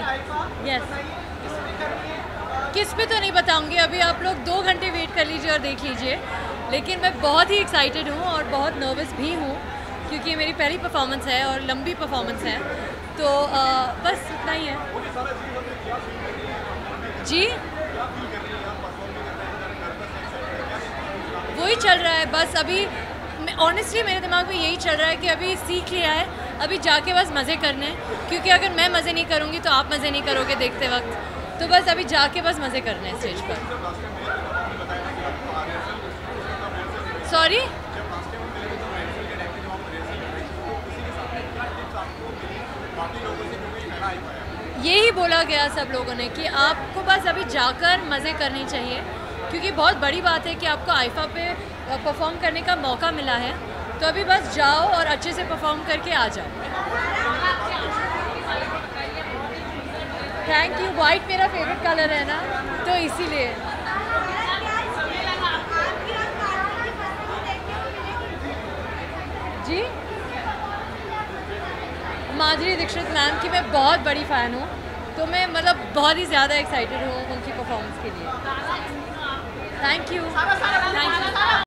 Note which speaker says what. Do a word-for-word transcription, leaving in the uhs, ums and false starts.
Speaker 1: Yes, किस पे तो नहीं बताऊंगी अभी, आप लोग दो घंटे वेट कर लीजिए और देख लीजिए। लेकिन मैं बहुत ही एक्साइटेड हूँ और बहुत नर्वस भी हूँ क्योंकि मेरी पहली परफॉर्मेंस है और लंबी परफॉर्मेंस है, तो आ, बस इतना ही है जी। वही चल रहा है बस अभी, ऑनेस्टली मेरे दिमाग में यही चल रहा है कि अभी सीख लिया है, अभी जाके बस मज़े करने हैं, क्योंकि अगर मैं मज़े नहीं करूँगी तो आप मज़े नहीं करोगे देखते वक्त, तो बस अभी जाके बस मज़े करने हैं स्टेज पर। सॉरी, यही बोला गया सब लोगों ने कि आपको बस अभी जाकर मज़े करने चाहिए, क्योंकि बहुत बड़ी बात है कि आपको आईफा पे परफॉर्म करने का मौका मिला है, तो अभी बस जाओ और अच्छे से परफॉर्म करके आ जाओ। Thank you. वाइट मेरा फेवरेट कलर है ना, तो इसीलिए। जी, माधुरी दीक्षित मैम की मैं बहुत बड़ी फ़ैन हूँ, तो मैं मतलब बहुत ही ज़्यादा एक्साइटेड हूँ उनकी परफॉर्मेंस के लिए। Thank you, thank you.